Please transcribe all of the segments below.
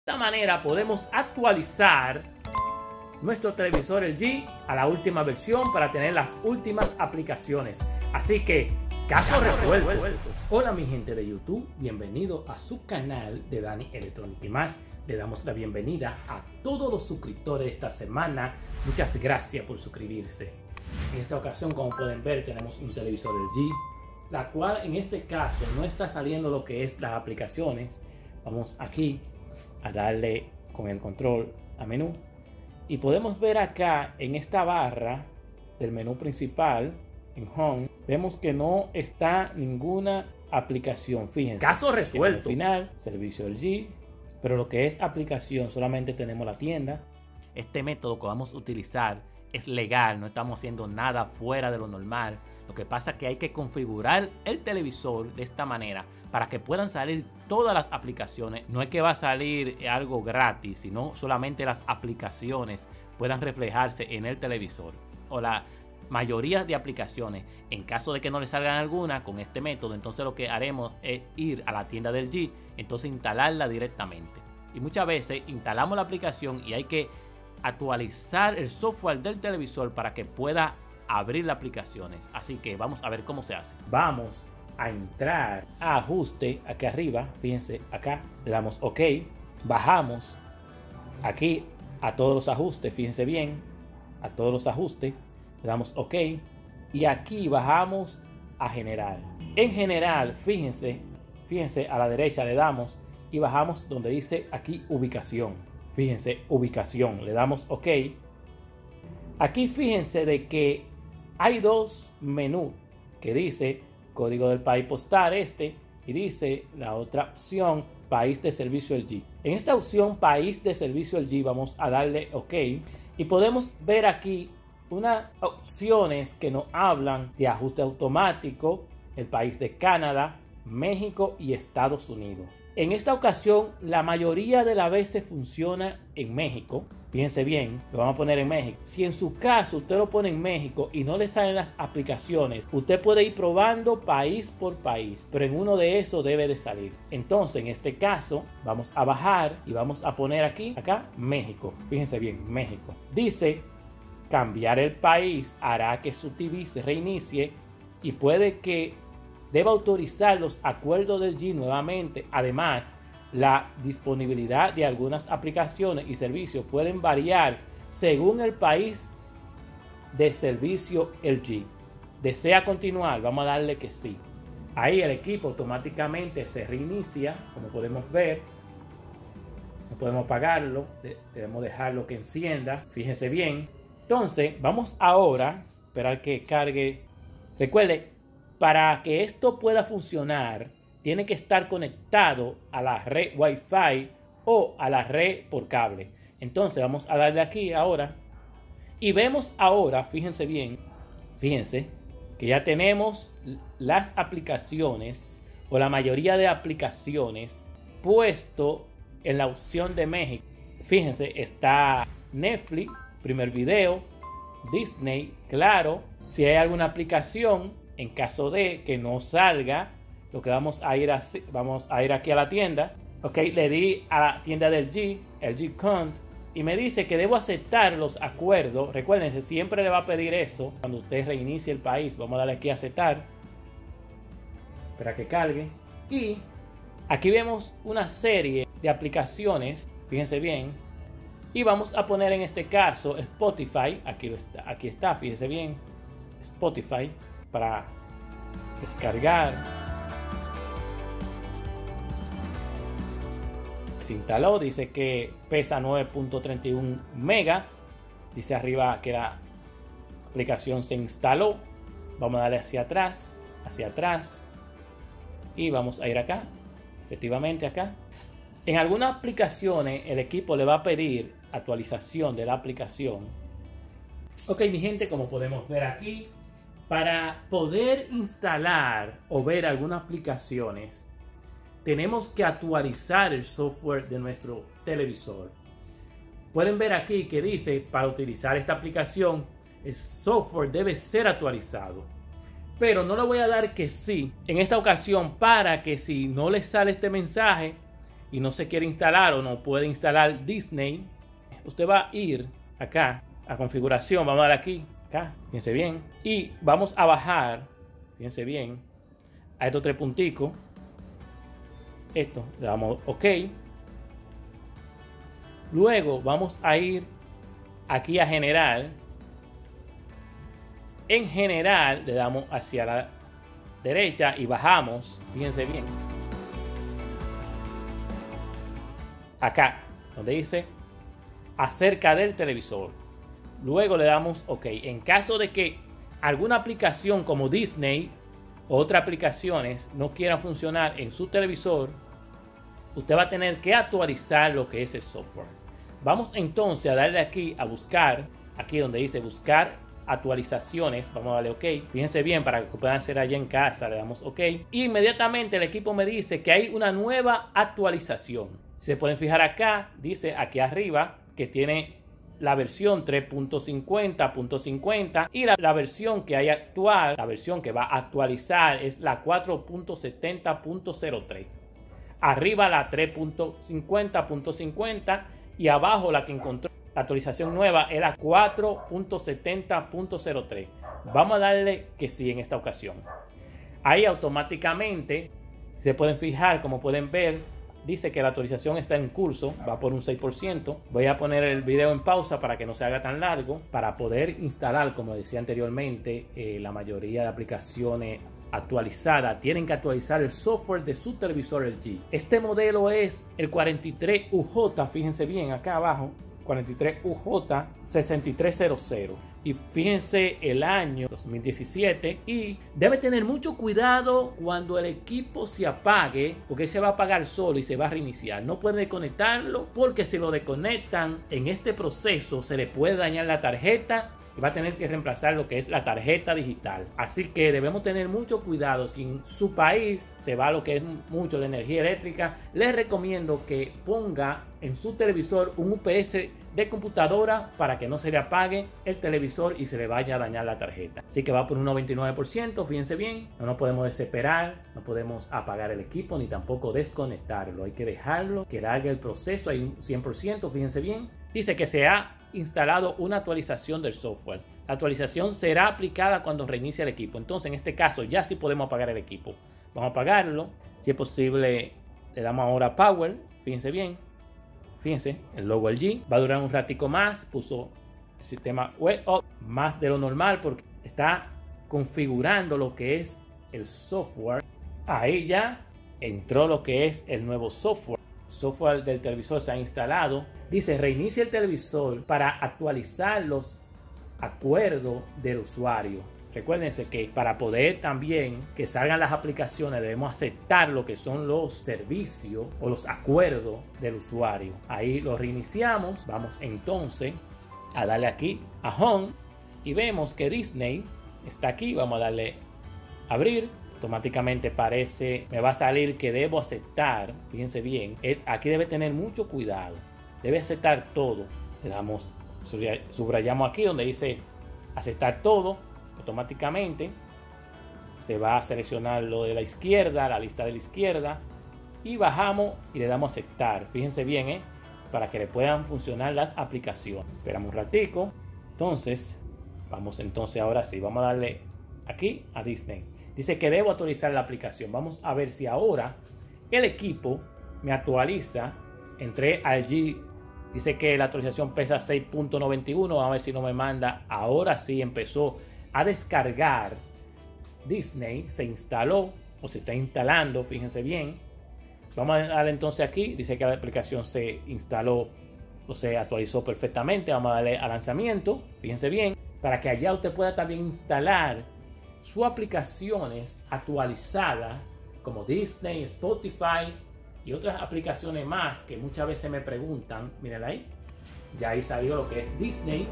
De esta manera podemos actualizar nuestro televisor LG a la última versión para tener las últimas aplicaciones. Así que, caso resuelto. Hola mi gente de YouTube, bienvenido a su canal de Dani Electronic y más. Le damos la bienvenida a todos los suscriptores de esta semana. Muchas gracias por suscribirse. En esta ocasión, como pueden ver, tenemos un televisor LG, la cual en este caso no está saliendo lo que es las aplicaciones. Vamos aquí a darle con el control a menú y podemos ver acá en esta barra del menú principal en Home, vemos que no está ninguna aplicación. Fíjense, caso resuelto. Al final, servicio LG, pero lo que es aplicación solamente tenemos la tienda. Este método que vamos a utilizar es legal, no estamos haciendo nada fuera de lo normal. Lo que pasa es que hay que configurar el televisor de esta manera para que puedan salir todas las aplicaciones. No es que va a salir algo gratis, sino solamente las aplicaciones puedan reflejarse en el televisor o la mayoría de aplicaciones. En caso de que no le salgan alguna con este método, entonces lo que haremos es ir a la tienda del LG, entonces instalarla directamente. Y muchas veces instalamos la aplicación y hay que actualizar el software del televisor para que pueda abrir las aplicaciones. Así que vamos a ver cómo se hace. Vamos a entrar a ajuste aquí arriba, fíjense acá, le damos OK, bajamos aquí a todos los ajustes, fíjense bien, a todos los ajustes, le damos OK y aquí bajamos a general. En general, fíjense a la derecha le damos y bajamos donde dice aquí ubicación. Fíjense, ubicación, le damos OK. Aquí fíjense de que hay dos menús que dice código del país postal y dice la otra opción país de servicio LG. En esta opción país de servicio LG vamos a darle OK y podemos ver aquí unas opciones que nos hablan de ajuste automático, el país de Canadá, México y Estados Unidos. En esta ocasión la mayoría de las veces funciona en México. Fíjense bien, lo vamos a poner en México. Si en su caso usted lo pone en México y no le salen las aplicaciones, usted puede ir probando país por país, pero en uno de esos debe de salir. Entonces en este caso vamos a bajar y vamos a poner aquí, acá, México. Fíjense bien, México. Dice, cambiar el país hará que su TV se reinicie y puede que deba autorizar los acuerdos del LG nuevamente. Además, la disponibilidad de algunas aplicaciones y servicios pueden variar según el país de servicio LG. ¿Desea continuar? Vamos a darle que sí. Ahí el equipo automáticamente se reinicia, como podemos ver. No podemos apagarlo, debemos dejarlo que encienda. Fíjense bien. Entonces, vamos ahora a esperar que cargue. Recuerde, para que esto pueda funcionar, tiene que estar conectado a la red Wi-Fi o a la red por cable. Entonces vamos a darle aquí ahora. Y vemos ahora, fíjense bien, fíjense que ya tenemos las aplicaciones o la mayoría de aplicaciones puesto en la opción de México. Fíjense, está Netflix, Primer Video, Disney, Claro. Si hay alguna aplicación, en caso de que no salga, lo que vamos a ir aquí a la tienda. Ok, le di a la tienda del LG Count, y me dice que debo aceptar los acuerdos. Recuérdense, siempre le va a pedir eso cuando usted reinicie el país. Vamos a darle aquí a aceptar. Espera que cargue. Y aquí vemos una serie de aplicaciones. Fíjense bien. Y vamos a poner en este caso Spotify. Aquí está, fíjense bien. Spotify. Para descargar. Se instaló, dice que pesa 9.31 megas. Dice arriba que la aplicación se instaló. Vamos a darle hacia atrás y vamos a ir acá. Efectivamente acá. En algunas aplicaciones el equipo le va a pedir actualización de la aplicación. Ok, mi gente, como podemos ver aquí, para poder instalar o ver algunas aplicaciones, tenemos que actualizar el software de nuestro televisor. Pueden ver aquí que dice, para utilizar esta aplicación, el software debe ser actualizado. Pero no le voy a dar que sí en esta ocasión, para que si no les sale este mensaje, y no se quiere instalar o no puede instalar Disney, usted va a ir acá a configuración, vamos a dar aquí, acá, fíjense bien, y vamos a bajar, fíjense bien, a estos tres punticos, esto, le damos OK. Luego vamos a ir aquí a general. En general le damos hacia la derecha y bajamos, fíjense bien, acá donde dice acerca del televisor. Luego le damos OK. En caso de que alguna aplicación como Disney o otras aplicaciones no quieran funcionar en su televisor, usted va a tener que actualizar lo que es el software. Vamos entonces a darle aquí a buscar, aquí donde dice buscar actualizaciones, vamos a darle OK. Fíjense bien para que puedan hacer allá en casa, le damos OK. Y inmediatamente el equipo me dice que hay una nueva actualización. Si se pueden fijar acá, dice aquí arriba que tiene la versión 3.50.50 y la versión que hay actual, la versión que va a actualizar es la 4.70.03. Arriba la 3.50.50 y abajo la que encontró la actualización nueva es la 4.70.03. Vamos a darle que sí en esta ocasión. Ahí automáticamente se pueden fijar, como pueden ver, dice que la actualización está en curso, va por un 6%. Voy a poner el video en pausa para que no se haga tan largo, para poder instalar, como decía anteriormente, la mayoría de aplicaciones actualizadas tienen que actualizar el software de su televisor LG. Este modelo es el 43UJ, fíjense bien acá abajo, 43UJ 6300. Y fíjense el año 2017 y debe tener mucho cuidado cuando el equipo se apague, porque se va a apagar solo y se va a reiniciar. No pueden desconectarlo porque si lo desconectan en este proceso se le puede dañar la tarjeta y va a tener que reemplazar lo que es la tarjeta digital. Así que debemos tener mucho cuidado. Si en su país se va lo que es mucho de energía eléctrica, les recomiendo que ponga en su televisor un UPS de computadora para que no se le apague el televisor y se le vaya a dañar la tarjeta. Así que va por un 99%, fíjense bien, no nos podemos desesperar, no podemos apagar el equipo ni tampoco desconectarlo, hay que dejarlo que haga el proceso, hay un 100%, fíjense bien. Dice que se ha instalado una actualización del software. La actualización será aplicada cuando reinicie el equipo. Entonces en este caso ya sí podemos apagar el equipo. Vamos a apagarlo, si es posible le damos ahora a Power, fíjense bien. Fíjense, el logo LG va a durar un ratico más, puso el sistema web up más de lo normal porque está configurando lo que es el software. Ahí ya entró lo que es el nuevo software. El software del televisor se ha instalado. Dice reinicia el televisor para actualizar los acuerdos del usuario. Recuérdense que para poder también que salgan las aplicaciones debemos aceptar lo que son los servicios o los acuerdos del usuario. Ahí lo reiniciamos. Vamos entonces a darle aquí a Home y vemos que Disney está aquí. Vamos a darle a abrir. Automáticamente me va a salir que debo aceptar. Fíjense bien, aquí debe tener mucho cuidado. Debe aceptar todo. Le damos, subrayamos aquí donde dice aceptar todo. Automáticamente se va a seleccionar lo de la izquierda, la lista de la izquierda, y bajamos y le damos a aceptar. Fíjense bien, para que le puedan funcionar las aplicaciones. Esperamos un ratico. Entonces vamos ahora sí, vamos a darle aquí a Disney. Dice que debo actualizar la aplicación. Vamos a ver si ahora el equipo me actualiza. Entré al G. Dice que la actualización pesa 6.91. Vamos a ver si no me manda. Ahora sí empezó a descargar. Disney se instaló o se está instalando, fíjense bien. Vamos a darle entonces aquí, dice que la aplicación se instaló o se actualizó perfectamente. Vamos a darle a lanzamiento, fíjense bien, para que allá usted pueda también instalar sus aplicaciones actualizadas como Disney, Spotify y otras aplicaciones más que muchas veces me preguntan. Miren ahí, ya ahí salió lo que es Disney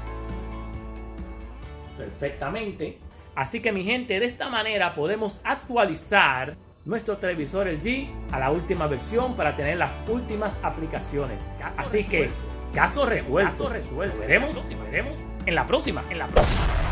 perfectamente. Así que mi gente, de esta manera podemos actualizar nuestro televisor LG a la última versión para tener las últimas aplicaciones. Así que caso resuelto. Veremos en la próxima.